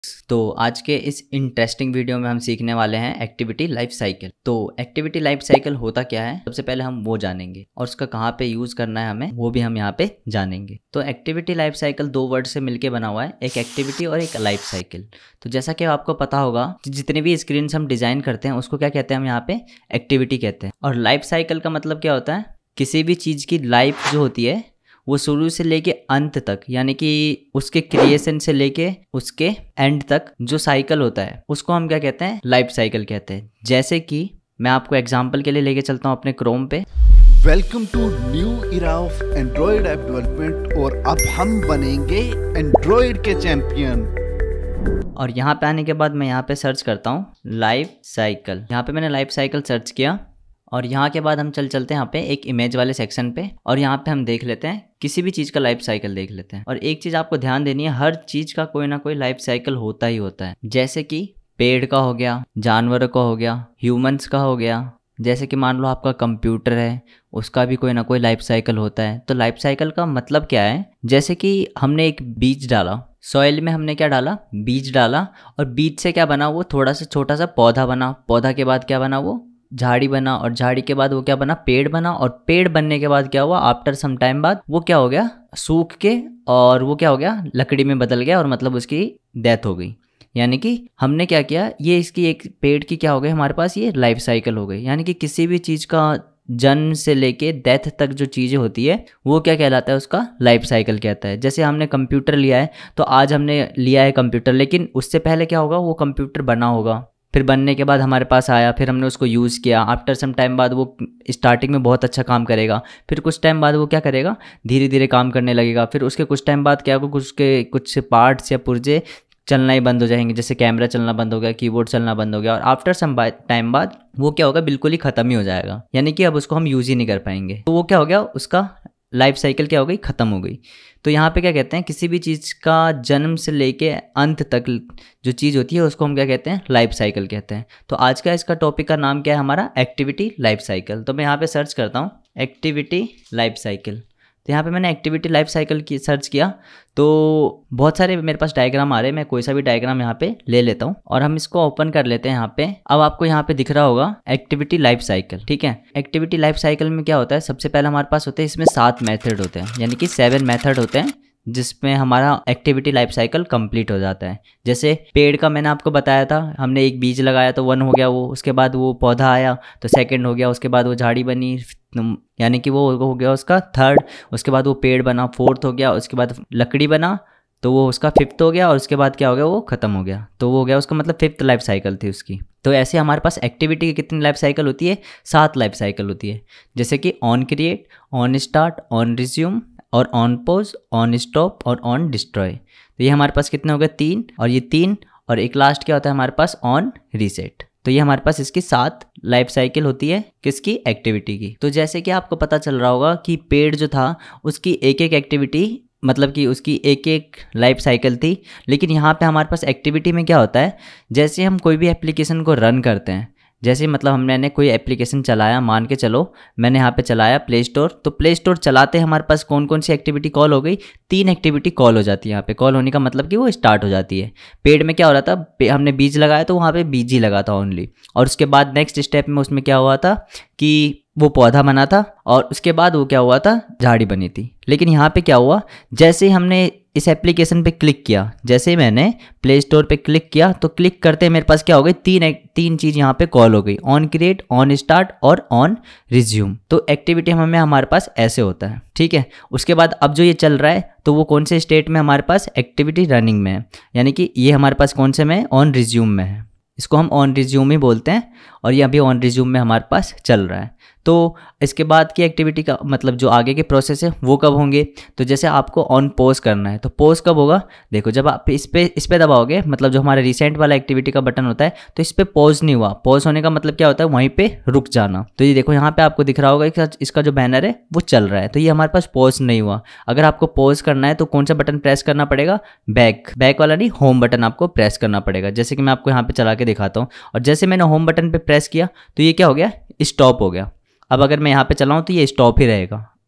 तो आज के इस इंटरेस्टिंग वीडियो में हम सीखने वाले हैं एक्टिविटी लाइफ साइकिल। तो एक्टिविटी लाइफ साइकिल होता क्या है, सबसे पहले हम वो जानेंगे और उसका कहाँ पे यूज़ करना है हमें वो भी हम यहाँ पे जानेंगे। तो एक्टिविटी लाइफ साइकिल दो वर्ड से मिलके बना हुआ है, एक एक्टिविटी और एक लाइफ साइकिल। तो जैसा कि आपको पता होगा जितने भी स्क्रीन हम डिज़ाइन करते हैं उसको क्या कहते हैं, हम यहाँ पे एक्टिविटी कहते हैं। और लाइफ साइकिल का मतलब क्या होता है, किसी भी चीज़ की लाइफ जो होती है वो शुरू से लेके अंत तक, यानी कि उसके क्रिएशन से लेके उसके एंड तक जो साइकिल होता है उसको हम क्या कहते हैं, लाइफ साइकिल कहते हैं। जैसे कि मैं आपको एग्जांपल के लिए लेके चलता हूँ अपने क्रोम पे। Welcome to new era of Android app development, और अब हम बनेंगे एंड्रॉइड के चैंपियन। और यहाँ पे आने के बाद मैं यहाँ पे सर्च करता हूँ लाइफ साइकिल। यहाँ पे मैंने लाइफ साइकिल सर्च किया और यहाँ के बाद हम चलते हैं यहाँ पे एक इमेज वाले सेक्शन पे, और यहाँ पे हम देख लेते हैं किसी भी चीज़ का लाइफ साइकिल देख लेते हैं। और एक चीज़ आपको ध्यान देनी है, हर चीज़ का कोई ना कोई लाइफ साइकिल होता ही होता है। जैसे कि पेड़ का हो गया, जानवरों का हो गया, ह्यूमंस का हो गया। जैसे कि मान लो आपका कंप्यूटर है, उसका भी कोई ना कोई लाइफ साइकिल होता है। तो लाइफ साइकिल का मतलब क्या है, जैसे कि हमने एक बीज डाला, सॉइल में हमने क्या डाला, बीज डाला, और बीज से क्या बना, वो थोड़ा सा छोटा सा पौधा बना। पौधा के बाद क्या बना, वो झाड़ी बना, और झाड़ी के बाद वो क्या बना, पेड़ बना। और पेड़ बनने के बाद क्या हुआ, आफ्टर सम टाइम बाद वो क्या हो गया, सूख के, और वो क्या हो गया, लकड़ी में बदल गया, और मतलब उसकी डेथ हो गई। यानी कि हमने क्या किया, ये इसकी एक पेड़ की क्या हो गई हमारे पास, ये लाइफ साइकिल हो गई। यानी कि किसी भी चीज़ का जन्म से लेके डेथ तक जो चीज़ें होती है वो क्या कहलाता है, उसका लाइफ साइकिल कहता है। जैसे हमने कंप्यूटर लिया है, तो आज हमने लिया है कंप्यूटर, लेकिन उससे पहले क्या होगा, वो कंप्यूटर बना होगा, फिर बनने के बाद हमारे पास आया, फिर हमने उसको यूज़ किया। आफ्टर सम टाइम बाद वो स्टार्टिंग में बहुत अच्छा काम करेगा, फिर कुछ टाइम बाद वो क्या करेगा, धीरे धीरे काम करने लगेगा। फिर उसके कुछ टाइम बाद क्या होगा, कुछ पार्ट्स या पुर्जे चलना ही बंद हो जाएंगे। जैसे कैमरा चलना बंद हो गया, कीबोर्ड चलना बंद हो गया, और आफ्टर सम टाइम बाद वो क्या होगा, बिल्कुल ही ख़त्म ही हो जाएगा। यानी कि अब उसको हम यूज़ ही नहीं कर पाएंगे। तो वो क्या हो गया, उसका लाइफ साइकिल क्या हो गई, ख़त्म हो गई। तो यहाँ पे क्या कहते हैं, किसी भी चीज़ का जन्म से लेके अंत तक जो चीज़ होती है उसको हम क्या कहते हैं, लाइफ साइकिल कहते हैं। तो आज का इसका टॉपिक का नाम क्या है हमारा, एक्टिविटी लाइफ साइकिल। तो मैं यहाँ पे सर्च करता हूँ एक्टिविटी लाइफ साइकिल। तो यहाँ पे मैंने एक्टिविटी लाइफ साइकिल की सर्च किया, तो बहुत सारे मेरे पास डायग्राम आ रहे हैं। मैं कोई सा भी डायग्राम यहाँ पे ले लेता हूँ और हम इसको ओपन कर लेते हैं यहाँ पे। अब आपको यहाँ पे दिख रहा होगा एक्टिविटी लाइफ साइकिल, ठीक है। एक्टिविटी लाइफ साइकिल में क्या होता है, सबसे पहले हमारे पास होते हैं इसमें 7 मेथड होते हैं, यानी कि 7 मेथड होते हैं जिसमें हमारा एक्टिविटी लाइफ साइकिल कंप्लीट हो जाता है। जैसे पेड़ का मैंने आपको बताया था, हमने एक बीज लगाया तो 1 हो गया वो, उसके बाद वो पौधा आया तो 2nd हो गया, उसके बाद वो झाड़ी बनी, यानी कि वो हो गया उसका 3rd, उसके बाद वो पेड़ बना 4th हो गया, उसके बाद लकड़ी बना तो वो उसका 5th हो गया, और उसके बाद क्या हो गया, वो ख़त्म हो गया। तो वो हो गया उसका मतलब 5th लाइफ साइकिल थी उसकी। तो ऐसे हमारे पास एक्टिविटी की कितनी लाइफ साइकिल होती है, 7 लाइफ साइकिल होती है। जैसे कि on create, on start, on resume, और ऑन पोज, ऑन स्टॉप, और ऑन डिस्ट्रॉय। तो ये हमारे पास कितने हो गए, 3, और ये 3, और एक लास्ट क्या होता है हमारे पास, ऑन रीसेट। तो ये हमारे पास इसकी 7 लाइफ साइकिल होती है, किसकी, एक्टिविटी की। तो जैसे कि आपको पता चल रहा होगा कि पेड़ जो था उसकी एक एक एक्टिविटी, मतलब कि उसकी एक एक लाइफ साइकिल थी। लेकिन यहाँ पे हमारे पास एक्टिविटी में क्या होता है, जैसे हम कोई भी एप्लीकेशन को रन करते हैं, जैसे मतलब हमने कोई एप्लीकेशन चलाया, मान के चलो मैंने यहाँ पे चलाया प्ले स्टोर, तो प्ले स्टोर चलाते हमारे पास कौन कौन सी एक्टिविटी कॉल हो गई, 3 एक्टिविटी कॉल हो जाती है। यहाँ पे कॉल होने का मतलब कि वो स्टार्ट हो जाती है। पेड़ में क्या हो रहा था, हमने बीज लगाया तो वहाँ पे बीज ही लगा था ओनली, और उसके बाद नेक्स्ट स्टेप में उसमें क्या हुआ था कि वो पौधा बना था, और उसके बाद वो क्या हुआ था, झाड़ी बनी थी। लेकिन यहाँ पे क्या हुआ, जैसे ही हमने इस एप्लीकेशन पे क्लिक किया, जैसे ही मैंने प्ले स्टोर पे क्लिक किया, तो क्लिक करते मेरे पास क्या हो गई, 3 चीज़ यहाँ पे कॉल हो गई, ऑन क्रिएट, ऑन स्टार्ट, और ऑन रिज्यूम। तो एक्टिविटी हमें हमारे पास ऐसे होता है, ठीक है। उसके बाद अब जो ये चल रहा है तो वो कौन से स्टेट में हमारे पास, एक्टिविटी रनिंग में है, यानी कि ये हमारे पास कौन से में, ऑन रिज्यूम में है। इसको हम ऑन रिज्यूम ही बोलते हैं, और ये अभी ऑन रिज्यूम में हमारे पास चल रहा है। तो इसके बाद की एक्टिविटी का मतलब जो आगे के प्रोसेस है वो कब होंगे, तो जैसे आपको ऑन पोज करना है तो पोज कब होगा, देखो जब आप इस पे दबाओगे, मतलब जो हमारा रिसेंट वाला एक्टिविटी का बटन होता है, तो इस पे पॉज नहीं हुआ। पॉज होने का मतलब क्या होता है, वहीं पे रुक जाना। तो ये देखो यहाँ पे आपको दिख रहा होगा कि इसका जो बैनर है वो चल रहा है, तो ये हमारे पास पॉज नहीं हुआ। अगर आपको पॉज करना है तो कौन सा बटन प्रेस करना पड़ेगा, बैक वाला नहीं, होम बटन आपको प्रेस करना पड़ेगा। जैसे कि मैं आपको यहाँ पे चला के दिखाता हूँ, और जैसे मैंने होम बटन पे प्रेस किया तो ये क्या हो गया, स्टॉप हो गया। अब अगर मैं यहाँ पे चलाऊँ तो ये स्टॉप ही रहेगा।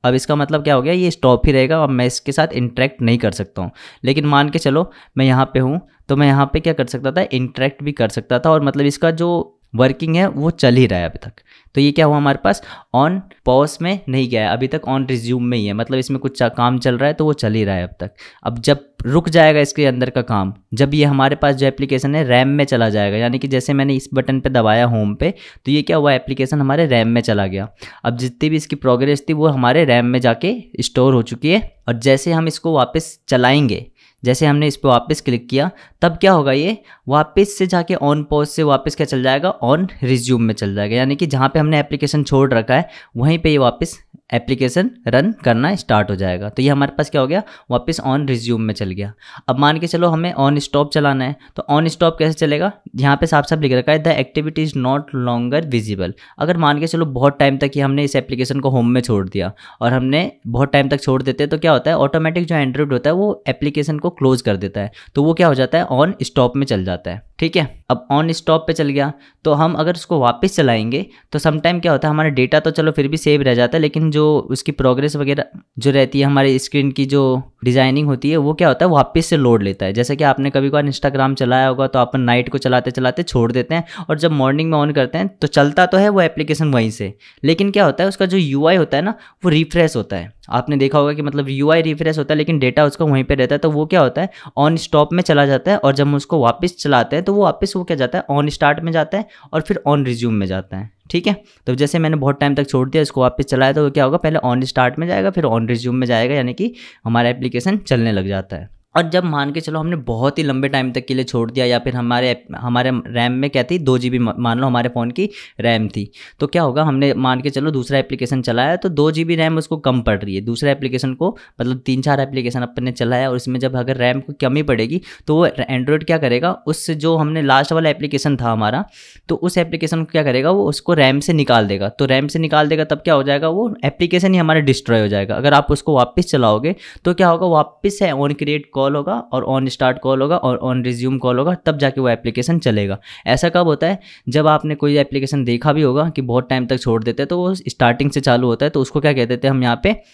अब इसका मतलब क्या हो गया, ये स्टॉप ही रहेगा और मैं इसके साथ इंटरेक्ट नहीं कर सकता हूँ। लेकिन मान के चलो मैं यहाँ पे हूँ, तो मैं यहाँ पे क्या कर सकता था, इंटरेक्ट भी कर सकता था, और मतलब इसका जो वर्किंग है वो चल ही रहा है अभी तक। तो ये क्या हुआ हमारे पास, ऑन पॉज में नहीं गया है, अभी तक ऑन रिज्यूम में ही है, मतलब इसमें कुछ काम चल रहा है तो वो चल ही रहा है अब तक। अब जब रुक जाएगा इसके अंदर का काम, जब ये हमारे पास जो एप्लीकेशन है रैम में चला जाएगा, यानी कि जैसे मैंने इस बटन पे दबाया होम पे, तो ये क्या हुआ, एप्लीकेशन हमारे रैम में चला गया। अब जितनी भी इसकी प्रोग्रेस थी वो हमारे रैम में जाके स्टोर हो चुकी है, और जैसे हम इसको वापस चलाएंगे, जैसे हमने इस पर वापस क्लिक किया, तब क्या होगा, ये वापस से जाके ऑन पॉज से वापस क्या चल जाएगा, ऑन रिज्यूम में चल जाएगा। यानी कि जहाँ पे हमने एप्लीकेशन छोड़ रखा है वहीं पे ये वापस एप्लीकेशन रन करना स्टार्ट हो जाएगा। तो ये हमारे पास क्या हो गया, वापस ऑन रिज्यूम में चल गया। अब मान के चलो हमें ऑन स्टॉप चलाना है, तो ऑन स्टॉप कैसे चलेगा, यहाँ पे साफ साफ लिख रखा है the activity is not longer visible. अगर मान के चलो बहुत टाइम तक ही हमने इस एप्लीकेशन को होम में छोड़ दिया, और हमने बहुत टाइम तक छोड़ देते हैं, तो क्या होता है, ऑटोमेटिक जो एंड्रॉइड होता है वो एप्लीकेशन को क्लोज कर देता है, तो वो क्या हो जाता है, ऑन स्टॉप में चल जाता है। ठीक है, अब ऑन स्टॉप पे चल गया, तो हम अगर उसको वापस चलाएंगे तो समटाइम क्या होता है, हमारा डेटा तो चलो फिर भी सेव रह जाता है, लेकिन जो उसकी प्रोग्रेस वगैरह जो रहती है, हमारे स्क्रीन की जो डिजाइनिंग होती है, वो क्या होता है, वापस से लोड लेता है। जैसे कि आपने कभी कभार इंस्टाग्राम चलाया होगा, तो अपन नाइट को चलाते चलाते छोड़ देते हैं, और जब मॉर्निंग में ऑन करते हैं तो चलता तो है वो एप्लीकेशन वहीं से, लेकिन क्या होता है, उसका जो यूआई होता है ना, वो रिफ्रेश होता है। आपने देखा होगा कि मतलब यूआई रिफ्रेश होता है, लेकिन डेटा उसका वहीं पे रहता है, तो वो क्या होता है, ऑन स्टॉप में चला जाता है, और जब हम उसको वापस चलाते हैं तो वो वापस वो क्या जाता है, ऑन स्टार्ट में जाता है, और फिर ऑन रिज्यूम में जाता है। ठीक है, तो जैसे मैंने बहुत टाइम तक छोड़ दिया, इसको वापस चलाया, तो क्या होगा, पहले ऑन स्टार्ट में जाएगा, फिर ऑन रिज्यूम में जाएगा, यानी कि हमारा एप्लीकेशन चलने लग जाता है। और जब मान के चलो हमने बहुत ही लंबे टाइम तक के लिए छोड़ दिया, या फिर हमारे रैम में क्या थी, 2 GB मान लो हमारे फ़ोन की रैम थी, तो क्या होगा, हमने मान के चलो दूसरा एप्लीकेशन चलाया, तो 2 GB रैम उसको कम पड़ रही है, दूसरे एप्लीकेशन को, मतलब 3-4 एप्लीकेशन अपन ने चलाया, और उसमें जब अगर रैम को कमी पड़ेगी, तो वो एंड्रॉयड क्या करेगा, उस जो हमने लास्ट वाला एप्लीकेशन था हमारा, तो उस एप्लीकेशन को क्या करेगा, वो उसको रैम से निकाल देगा। तो रैम से निकाल देगा तब क्या हो जाएगा, वो एप्लीकेशन ही हमारा डिस्ट्रॉय हो जाएगा। अगर आप उसको वापस चलाओगे तो क्या होगा, वापस से ऑन क्रिएट कॉल होगा, और ऑन स्टार्ट कॉल होगा, और ऑन रिज्यूम कॉल होगा, तब जाके वो एप्लीकेशन चलेगा। ऐसा कब होता है, जब आपने कोई एप्लीकेशन देखा भी होगा कि बहुत टाइम तक छोड़ देते हैं, तो वो स्टार्टिंग से चालू होता है, तो उसको क्या कह देते हैं हम यहाँ पे,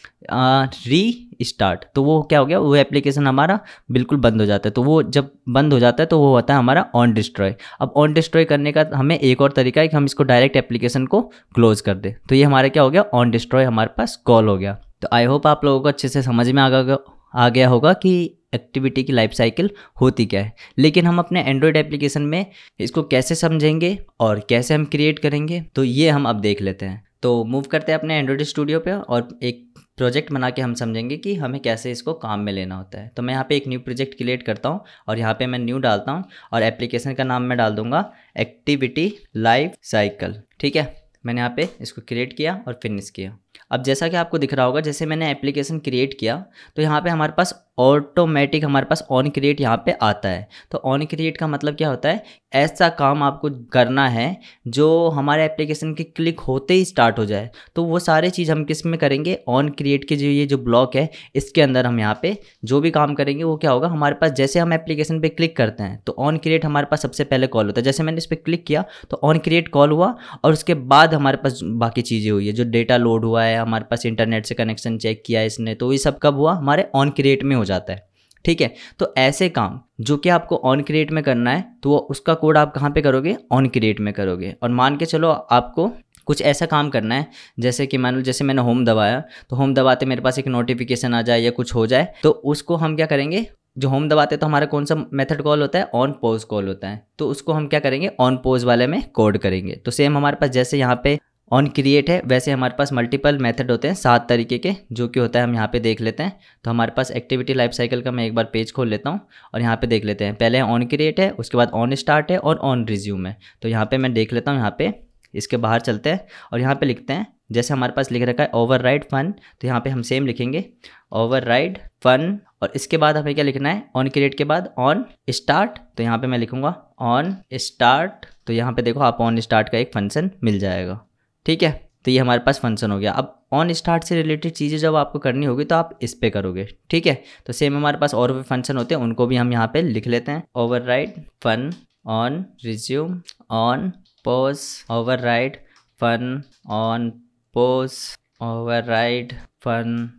री स्टार्ट। तो वो क्या हो गया, वो एप्लीकेशन हमारा बिल्कुल बंद हो जाता है। तो वो जब बंद हो जाता है तो वो होता है हमारा ऑन डिस्ट्रॉय। अब ऑन डिस्ट्रॉय करने का हमें एक और तरीका है कि हम इसको डायरेक्ट एप्लीकेशन को क्लोज कर दें, तो ये हमारा क्या हो गया, ऑन डिस्ट्रॉय हमारे पास कॉल हो गया। तो आई होप आप लोगों को अच्छे से समझ में आ गया होगा कि एक्टिविटी की लाइफ साइकिल होती क्या है। लेकिन हम अपने एंड्रॉयड एप्लीकेशन में इसको कैसे समझेंगे और कैसे हम क्रिएट करेंगे, तो ये हम अब देख लेते हैं। तो मूव करते हैं अपने एंड्रॉयड स्टूडियो पे, और एक प्रोजेक्ट बना के हम समझेंगे कि हमें कैसे इसको काम में लेना होता है। तो मैं यहाँ पे एक न्यू प्रोजेक्ट क्रिएट करता हूँ, और यहाँ पे मैं न्यू डालता हूँ, और एप्लीकेशन का नाम मैं डाल दूंगा एक्टिविटी लाइफ साइकिल। ठीक है, मैंने यहाँ पे इसको क्रिएट किया और फिनिश किया। अब जैसा कि आपको दिख रहा होगा, जैसे मैंने एप्लीकेशन क्रिएट किया, तो यहाँ पे हमारे पास ऑटोमेटिक हमारे पास ऑन क्रिएट यहाँ पे आता है। तो ऑन क्रिएट का मतलब क्या होता है, ऐसा काम आपको करना है जो हमारे एप्लीकेशन के क्लिक होते ही स्टार्ट हो जाए। तो वो सारी चीज़ हम किस में करेंगे, ऑन क्रिएट के ये जो ब्लॉक है, इसके अंदर हम यहाँ पे जो भी काम करेंगे वो क्या होगा, हमारे पास जैसे हम एप्लीकेशन पे क्लिक करते हैं तो ऑन क्रिएट हमारे पास सबसे पहले कॉल होता है। जैसे मैंने इस पर क्लिक किया तो ऑन क्रिएट कॉल हुआ, और उसके बाद हमारे पास बाकी चीज़ें हुई है, जो डेटा लोड हुआ है, हमारे पास इंटरनेट से कनेक्शन चेक किया है इसने, तो ये सब कब हुआ, हमारे ऑन क्रिएट में हो जाता है। ठीक है, तो ऐसे काम जो कि आपको ऑन क्रिएट में करना है, तो उसका कोड आप कहाँ पे करोगे, ऑन क्रिएट में करोगे। और मान के चलो आपको कुछ ऐसा काम करना है, जैसे कि मान लो जैसे मैंने होम दबाया, तो होम दबाते मेरे पास एक नोटिफिकेशन आ जाए या कुछ हो जाए, तो उसको हम क्या करेंगे, जो होम दबाते तो हमारा कौन सा मेथड कॉल होता है, ऑन पॉज कॉल होता है, तो उसको हम क्या करेंगे, ऑन पॉज वाले में कोड करेंगे। तो सेम हमारे पास जैसे यहाँ पे ऑन क्रिएट है, वैसे हमारे पास मल्टीपल मेथड होते हैं 7 तरीके के, जो कि होता है हम यहाँ पे देख लेते हैं। तो हमारे पास एक्टिविटी लाइफ साइकिल का मैं एक बार पेज खोल लेता हूँ और यहाँ पे देख लेते हैं। पहले ऑन क्रिएट है, उसके बाद ऑन स्टार्ट है और ऑन रिज्यूम है। तो यहाँ पे मैं देख लेता हूँ, यहाँ पे इसके बाहर चलते हैं और यहाँ पे लिखते हैं, जैसे हमारे पास लिख रखा है ओवरराइड फन, तो यहाँ पे हम सेम लिखेंगे ओवरराइड फन। और इसके बाद हमें क्या लिखना है, ऑन क्रिएट के बाद ऑन स्टार्ट, तो यहाँ पे मैं लिखूँगा ऑन स्टार्ट। तो यहाँ पे देखो आप ऑन स्टार्ट का एक फंक्शन मिल जाएगा। ठीक है, तो ये हमारे पास फंक्शन हो गया। अब ऑन स्टार्ट से रिलेटेड चीज़ें जब आपको करनी होगी तो आप इस पे करोगे। ठीक है, तो सेम हमारे पास और भी फंक्शन होते हैं, उनको भी हम यहाँ पे लिख लेते हैं। Override fun on resume on pause, override fun on pause, override fun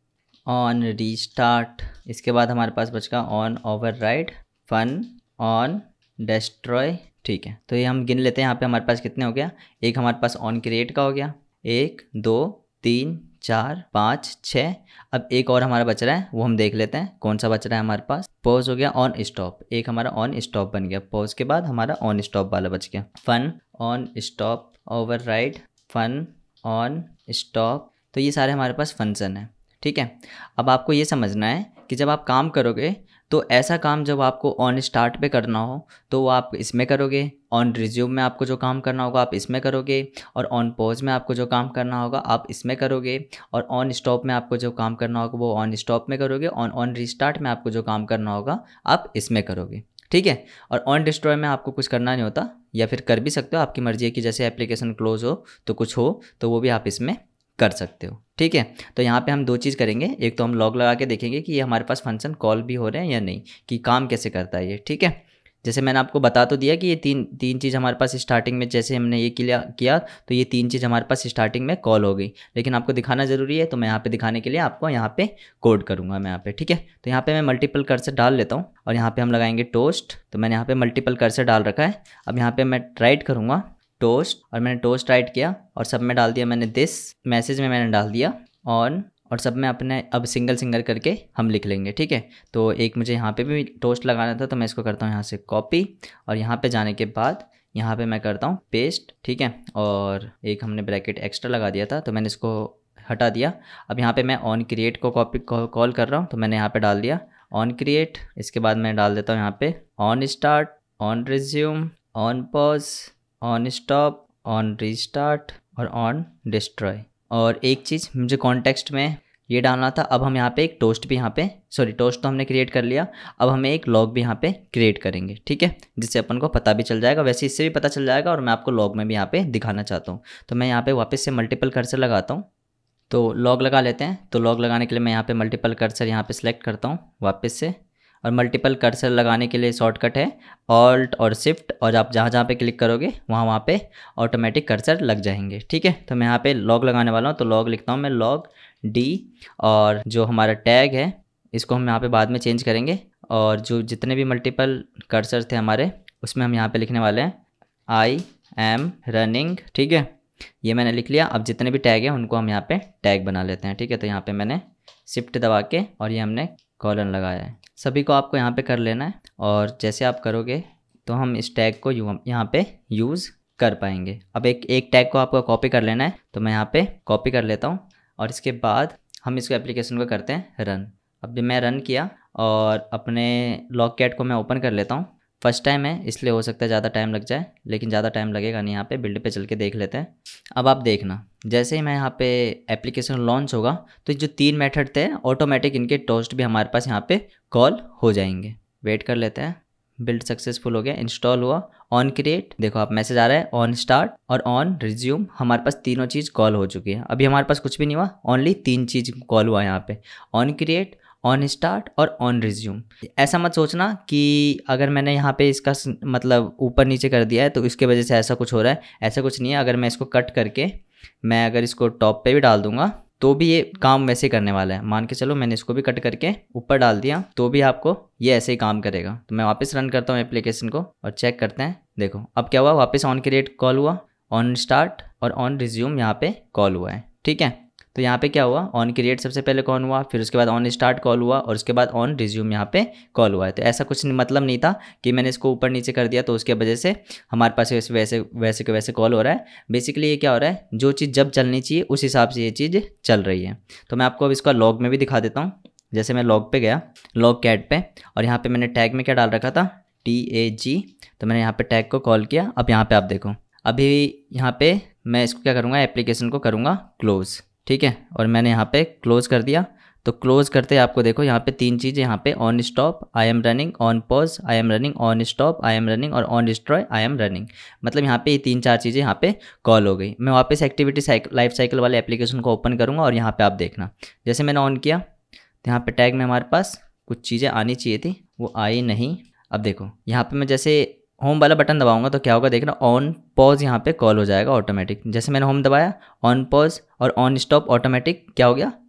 on restart, इसके बाद हमारे पास बचगा on override, fun on destroy. ठीक है, तो ये हम गिन लेते हैं। यहाँ पे हमारे पास कितने हो गया, एक हमारे पास ऑन क्रिएट का हो गया, 1 2 3 4 5 6। अब एक और हमारा बच रहा है, वो हम देख लेते हैं कौन सा बच रहा है हमारे पास। पॉज हो गया, ऑन स्टॉप, एक हमारा ऑन स्टॉप बन गया, पॉज के बाद हमारा ऑन स्टॉप वाला बच गया। Fun on stop override, fun on stop. तो ये सारे हमारे पास फंक्शन है। ठीक है, अब आपको ये समझना है कि जब आप काम करोगे तो ऐसा काम जब आपको ऑन स्टार्ट पे करना हो तो वो आप इसमें करोगे, ऑन रिज्यूम में आपको जो काम करना होगा आप इसमें करोगे, और ऑन पॉज में आपको जो काम करना होगा आप इसमें करोगे, और ऑन स्टॉप में आपको जो काम करना होगा वो ऑन स्टॉप में करोगे, ऑन रीस्टार्ट में आपको जो काम करना होगा आप इसमें करोगे। ठीक है, और ऑन डिस्ट्रॉय में आपको कुछ करना नहीं होता, या फिर कर भी सकते हो, आपकी मर्जी है कि जैसे एप्लीकेशन क्लोज हो तो कुछ हो तो वो भी आप इसमें कर सकते हो। ठीक है, तो यहाँ पे हम दो चीज़ करेंगे, एक तो हम लॉग लगा के देखेंगे कि ये हमारे पास फंक्शन कॉल भी हो रहे हैं या नहीं, कि काम कैसे करता है ये। ठीक है, जैसे मैंने आपको बता तो दिया कि ये तीन चीज़ हमारे पास स्टार्टिंग में, जैसे हमने ये किया तो ये तीन चीज़ हमारे पास स्टार्टिंग में कॉल हो गई, लेकिन आपको दिखाना ज़रूरी है, तो मैं यहाँ पे दिखाने के लिए आपको यहाँ पे कोड करूँगा मैं यहाँ पे। ठीक है, तो यहाँ पे मैं मल्टीपल कर्सर डाल लेता हूँ, और यहाँ पे हम लगाएंगे टोस्ट। तो मैंने यहाँ पे मल्टीपल कर्सर डाल रखा है। अब यहाँ पे मैं राइट करूँगा टोस्ट, और मैंने टोस्ट राइट किया, और सब में डाल दिया मैंने दिस, मैसेज में मैंने डाल दिया ऑन, और सब में अपने अब सिंगल करके हम लिख लेंगे। ठीक है, तो एक मुझे यहाँ पे भी टोस्ट लगाना था, तो मैं इसको करता हूँ यहाँ से कॉपी, और यहाँ पे जाने के बाद यहाँ पे मैं करता हूँ पेस्ट। ठीक है, और एक हमने ब्रैकेट एक्स्ट्रा लगा दिया था तो मैंने इसको हटा दिया। अब यहाँ पे मैं ऑन क्रिएट को कॉल कर रहा हूँ, तो मैंने यहाँ पे डाल दिया ऑन क्रिएट। इसके बाद मैं डाल देता हूँ यहाँ पे on start, on resume, on pause, on stop, on restart, और ऑन डिस्ट्रॉय। और एक चीज़ मुझे कॉन्टेक्स्ट में ये डालना था, अब हम यहाँ पे एक टोस्ट भी टोस्ट तो हमने क्रिएट कर लिया, अब हमें एक लॉग भी यहाँ पे क्रिएट करेंगे। ठीक है, जिससे अपन को पता भी चल जाएगा, वैसे इससे भी पता चल जाएगा, और मैं आपको लॉग में भी यहाँ पे दिखाना चाहता हूँ। तो मैं यहाँ पे वापस से मल्टीपल कर्सर लगाता हूँ, तो लॉग लगा लेते हैं। तो लॉग लगाने के लिए मैं यहाँ पे मल्टीपल कर्सर यहाँ पे सिलेक्ट करता हूँ वापस से, और मल्टीपल कर्सर लगाने के लिए शॉर्टकट है ऑल्ट और शिफ्ट, और आप जहाँ पे क्लिक करोगे वहाँ पे ऑटोमेटिक कर्सर लग जाएंगे। ठीक है, तो मैं यहाँ पे लॉग लगाने वाला हूँ, तो लॉग लिखता हूँ मैं लॉग डी, और जो हमारा टैग है इसको हम यहाँ पे बाद में चेंज करेंगे, और जो जितने भी मल्टीपल कर्सर थे हमारे उसमें हम यहाँ पे लिखने वाले हैं आई एम रनिंग। ठीक है, ये मैंने लिख लिया। अब जितने भी टैग हैं उनको हम यहाँ पे टैग बना लेते हैं। ठीक है, तो यहाँ पे मैंने शिफ्ट दबा के और ये हमने कॉलन लगाया है। सभी को आपको यहाँ पे कर लेना है, और जैसे आप करोगे तो हम इस टैग को यहाँ पे यूज़ कर पाएंगे। अब एक टैग को आपको कॉपी कर लेना है, तो मैं यहाँ पे कॉपी कर लेता हूँ, और इसके बाद हम इसको एप्लीकेशन को करते हैं रन। अब मैं रन किया और अपने लॉग कैट को मैं ओपन कर लेता हूँ। फर्स्ट टाइम है इसलिए हो सकता है ज़्यादा टाइम लग जाए, लेकिन ज़्यादा टाइम लगेगा नहीं। यहाँ पे बिल्ड पे चल के देख लेते हैं। अब आप देखना, जैसे ही मैं यहाँ पे एप्लीकेशन लॉन्च होगा तो जो 3 मेथड थे ऑटोमेटिक इनके टोस्ट भी हमारे पास यहाँ पे कॉल हो जाएंगे। वेट कर लेते हैं। बिल्ड सक्सेसफुल हो गया, इंस्टॉल हुआ। ऑन क्रिएट, देखो आप मैसेज आ रहा है ऑन स्टार्ट और ऑन रिज्यूम, हमारे पास तीनों चीज़ कॉल हो चुकी है। अभी हमारे पास कुछ भी नहीं हुआ, ओनली 3 चीज़ कॉल हुआ यहाँ पे, ऑन क्रिएट, ऑन स्टार्ट और ऑन रिज्यूम। ऐसा मत सोचना कि अगर मैंने यहाँ पे इसका मतलब ऊपर नीचे कर दिया है तो इसके वजह से ऐसा कुछ हो रहा है, ऐसा कुछ नहीं है। अगर मैं इसको कट करके मैं अगर इसको टॉप पे भी डाल दूंगा तो भी ये काम वैसे करने वाला है। मान के चलो मैंने इसको भी कट करके ऊपर डाल दिया तो भी आपको ये ऐसे ही काम करेगा। तो मैं वापस रन करता हूँ एप्लीकेशन को और चेक करते हैं। देखो अब क्या हुआ, वापस ऑन क्रिएट कॉल हुआ, ऑन स्टार्ट और ऑन रिज्यूम यहाँ पे कॉल हुआ है। ठीक है, तो यहाँ पे क्या हुआ, ऑन क्रिएट सबसे पहले कॉल हुआ, फिर उसके बाद ऑन स्टार्ट कॉल हुआ और उसके बाद ऑन रिज्यूम यहाँ पे कॉल हुआ है। तो ऐसा कुछ मतलब नहीं था कि मैंने इसको ऊपर नीचे कर दिया तो उसके वजह से हमारे पास वैसे के वैसे कॉल हो रहा है। बेसिकली ये क्या हो रहा है, जो चीज़ जब चलनी चाहिए उस हिसाब से ये चीज़ चल रही है। तो मैं आपको अब इसका लॉग में भी दिखा देता हूँ। जैसे मैं लॉग पे गया, लॉग कैट पे, और यहाँ पर मैंने टैग में क्या डाल रखा था, TAG, तो मैंने यहाँ पर टैग को कॉल किया। अब यहाँ पर आप देखो, अभी यहाँ पर मैं इसको क्या करूँगा, एप्लीकेशन को करूँगा क्लोज़। ठीक है, और मैंने यहाँ पे क्लोज़ कर दिया। तो क्लोज़ करते आपको देखो यहाँ पे 3 चीज़ें, यहाँ पे on stop, I am running, on pause, I am running, on stop, I am running, और on destroy, I am running. मतलब यहाँ पे ये 3-4 चीज़ें यहाँ पे कॉल हो गई। मैं वापस एक्टिविटी लाइफ साइकिल वाले एप्लीकेशन को ओपन करूँगा और यहाँ पर आप देखना, जैसे मैंने ऑन किया तो यहाँ पर टैग में हमारे पास कुछ चीज़ें आनी चाहिए थी, वो आई नहीं। अब देखो यहाँ पर मैं जैसे होम वाला बटन दबाऊंगा तो क्या होगा देखना, ऑन पॉज यहाँ पे कॉल हो जाएगा ऑटोमेटिक। जैसे मैंने होम दबाया, ऑन पॉज और ऑन स्टॉप ऑटोमेटिक क्या हो गया,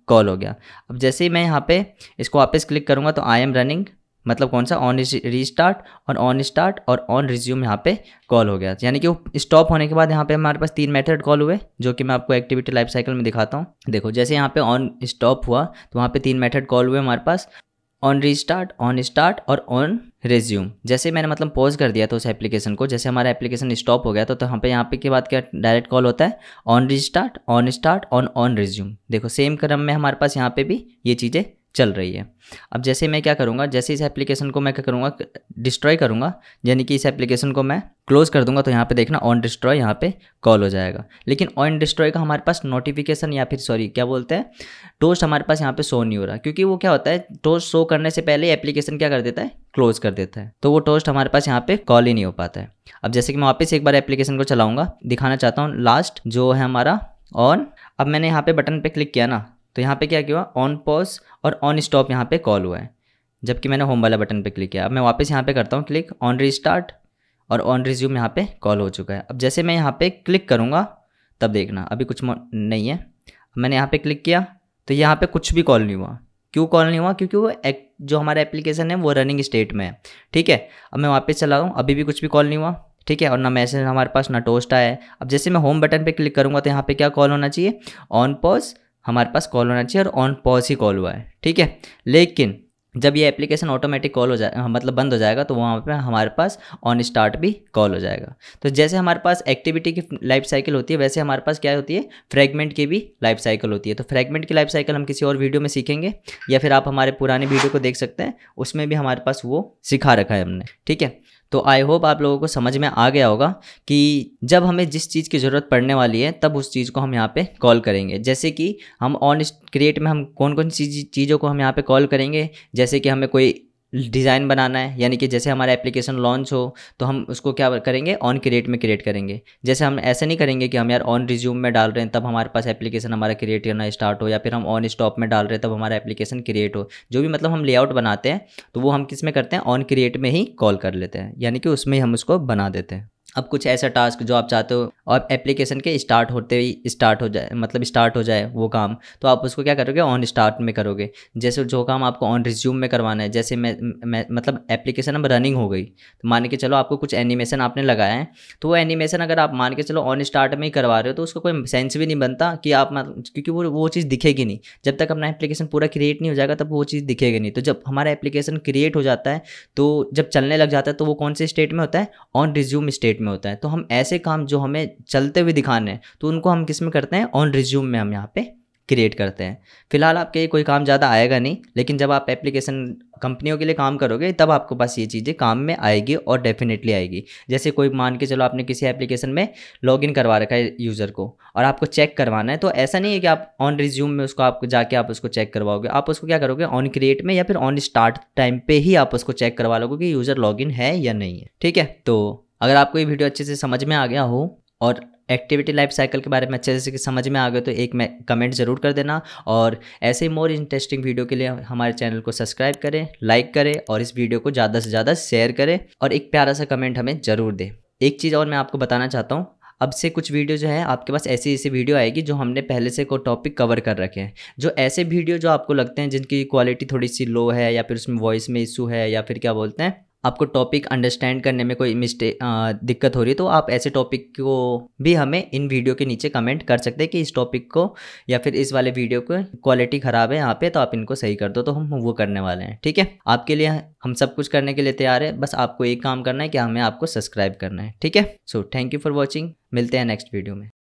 कॉल हो गया। अब जैसे ही मैं यहाँ पे इसको वापस क्लिक करूँगा तो आई एम रनिंग, मतलब कौन सा, ऑन रीस्टार्ट और ऑन स्टार्ट और ऑन रिज्यूम यहाँ पे कॉल हो गया। यानी कि वो स्टॉप होने के बाद यहाँ पे हमारे पास 3 मेथड कॉल हुए, जो कि मैं आपको एक्टिविटी लाइफ साइकिल में दिखाता हूँ। देखो जैसे यहाँ पे ऑन स्टॉप हुआ तो वहाँ पे 3 मेथड कॉल हुए हमारे पास, ऑन रीस्टार्ट, ऑन स्टार्ट और ऑन रिज्यूम। जैसे मैंने मतलब पॉज कर दिया था उस एप्लीकेशन को, जैसे हमारा एप्लीकेशन स्टॉप हो गया तो यहाँ पे के बाद क्या डायरेक्ट कॉल होता है, on restart, on start, on resume. देखो सेम क्रम में हमारे पास यहाँ पे भी ये चीज़ें चल रही है। अब जैसे मैं क्या करूँगा, जैसे इस एप्लीकेशन को मैं क्या करूँगा, डिस्ट्रॉय करूँगा, यानी कि इस एप्लीकेशन को मैं क्लोज कर दूंगा तो यहाँ पे देखना ऑन डिस्ट्रॉय यहाँ पे कॉल हो जाएगा। लेकिन ऑन डिस्ट्रॉय का हमारे पास नोटिफिकेशन या फिर सॉरी क्या बोलते हैं, टोस्ट हमारे पास यहाँ पे शो नहीं हो रहा, क्योंकि वो क्या होता है, टोस्ट शो करने से पहले एप्लीकेशन क्या कर देता है, क्लोज कर देता है, तो वो टोस्ट हमारे पास यहाँ पे कॉल ही नहीं हो पाता है। अब जैसे कि मैं वापस एक बार एप्लीकेशन को चलाऊंगा, दिखाना चाहता हूँ लास्ट जो है हमारा ऑन। अब मैंने यहाँ पे बटन पे क्लिक किया ना, तो यहाँ पे क्या किया, ऑन पॉज और ऑन स्टॉप यहाँ पे कॉल हुआ है, जबकि मैंने होम वाला बटन पे क्लिक किया। अब मैं वापस यहाँ पे करता हूँ क्लिक, ऑन रीस्टार्ट और ऑन रिज्यूम यहाँ पे कॉल हो चुका है। अब जैसे मैं यहाँ पे क्लिक करूँगा तब देखना अभी कुछ नहीं है। मैंने यहाँ पे क्लिक किया तो यहाँ पे कुछ भी कॉल नहीं हुआ। क्यों कॉल नहीं हुआ, क्योंकि वो जो हमारा एप्लीकेशन है वो रनिंग स्टेट में है, ठीक है। अब मैं वापस चला रहा हूँ, अभी भी कुछ भी कॉल नहीं हुआ, ठीक है, और ना मैसेज हमारे पास ना टोस्ट आया है। अब जैसे मैं होम बटन पे क्लिक करूँगा तो यहाँ पे क्या कॉल होना चाहिए, ऑन पॉज हमारे पास कॉल होना चाहिए और ऑन पॉज ही कॉल हुआ है, ठीक है। लेकिन जब ये एप्लीकेशन ऑटोमेटिक कॉल हो जाए मतलब बंद हो जाएगा तो वहाँ पे हमारे पास ऑन स्टार्ट भी कॉल हो जाएगा। तो जैसे हमारे पास एक्टिविटी की लाइफ साइकिल होती है, वैसे हमारे पास क्या होती है, फ्रैगमेंट की भी लाइफ साइकिल होती है। तो फ्रैगमेंट की लाइफ साइकिल हम किसी और वीडियो में सीखेंगे, या फिर आप हमारे पुराने वीडियो को देख सकते हैं, उसमें भी हमारे पास वो सिखा रखा है हमने, ठीक है। तो आई होप आप लोगों को समझ में आ गया होगा कि जब हमें जिस चीज़ की ज़रूरत पड़ने वाली है तब उस चीज़ को हम यहाँ पे कॉल करेंगे। जैसे कि हम ऑन क्रिएट में हम कौन कौन सी चीज़ों को हम यहाँ पे कॉल करेंगे, जैसे कि हमें कोई डिज़ाइन बनाना है, यानी कि जैसे हमारा एप्लीकेशन लॉन्च हो तो हम उसको क्या करेंगे, ऑन क्रिएट में क्रिएट करेंगे। जैसे हम ऐसे नहीं करेंगे कि हम यार ऑन रिज्यूम में डाल रहे हैं तब हमारे पास एप्लीकेशन हमारा क्रिएट करना स्टार्ट हो, या फिर हम ऑन स्टॉप में डाल रहे हैं तब हमारा एप्लीकेशन क्रिएट हो। जो भी मतलब हम लेआउट बनाते हैं तो वो हम किस में करते हैं, ऑन क्रिएट में ही कॉल कर लेते हैं, यानी कि उसमें ही हम उसको बना देते हैं। अब कुछ ऐसा टास्क जो आप चाहते हो और एप्लीकेशन के स्टार्ट होते ही स्टार्ट हो जाए, मतलब स्टार्ट हो जाए वो काम, तो आप उसको क्या करोगे, ऑन स्टार्ट में करोगे। जैसे जो काम आपको ऑन रिज्यूम में करवाना है, जैसे मैं मतलब एप्लीकेशन अब रनिंग हो गई तो मान के चलो आपको कुछ एनिमेशन आपने लगाया है, तो वो एनिमेशन अगर आप मान के चलो ऑन स्टार्ट में ही करवा रहे हो तो उसका कोई सेंस भी नहीं बनता कि आप क्योंकि वो चीज़ दिखेगी नहीं जब तक अपना एप्लीकेशन पूरा क्रिएट नहीं हो जाएगा, तब वो चीज़ दिखेगी नहीं। तो जब हमारा एप्लीकेशन क्रिएट हो जाता है तो जब चलने लग जाता है तो वो कौन से स्टेट में होता है, ऑन रिज्यूम स्टेट में होता है। तो हम ऐसे काम जो हमें चलते हुए दिखाने हैं तो उनको हम किस में करते हैं, ऑन रिज्यूम में हम यहाँ पे क्रिएट करते हैं। फिलहाल आपके कोई काम ज़्यादा आएगा नहीं, लेकिन जब आप एप्लीकेशन कंपनियों के लिए काम करोगे तब आपको पास ये चीज़ें काम में आएगी और डेफिनेटली आएगी। जैसे कोई मान के चलो आपने किसी एप्लीकेशन में लॉगिन करवा रखा है यूज़र को और आपको चेक करवाना है, तो ऐसा नहीं है कि आप ऑन रिज्यूम में उसको आप जाके आप उसको चेक करवाओगे, आप उसको क्या करोगे, ऑन क्रिएट में या फिर ऑन स्टार्ट टाइम पे ही आप उसको चेक करवा लोगे कि यूज़र लॉगिन है या नहीं है, ठीक है। तो अगर आपको ये वीडियो अच्छे से समझ में आ गया हो और एक्टिविटी लाइफ साइकिल के बारे में अच्छे से समझ में आ गए तो एक कमेंट ज़रूर कर देना, और ऐसे ही मोर इंटरेस्टिंग वीडियो के लिए हमारे चैनल को सब्सक्राइब करें, लाइक करें और इस वीडियो को ज़्यादा से ज़्यादा शेयर करें और एक प्यारा सा कमेंट हमें ज़रूर दें। एक चीज़ और मैं आपको बताना चाहता हूँ, अब से कुछ वीडियो जो है आपके पास ऐसी वीडियो आएगी जो हमने पहले से कोई टॉपिक कवर कर रखे हैं। जो ऐसे वीडियो जो आपको लगते हैं जिनकी क्वालिटी थोड़ी सी लो है या फिर उसमें वॉइस में इशू है या फिर क्या बोलते हैं आपको टॉपिक अंडरस्टैंड करने में कोई दिक्कत हो रही है, तो आप ऐसे टॉपिक को भी हमें इन वीडियो के नीचे कमेंट कर सकते हैं कि इस टॉपिक को या फिर इस वाले वीडियो को क्वालिटी ख़राब है यहाँ पे, तो आप इनको सही कर दो, तो हम वो करने वाले हैं, ठीक है। आपके लिए हम सब कुछ करने के लिए तैयार है, बस आपको एक काम करना है कि हमें आपको सब्सक्राइब करना है, ठीक है। So thank you for watching, मिलते हैं नेक्स्ट वीडियो में।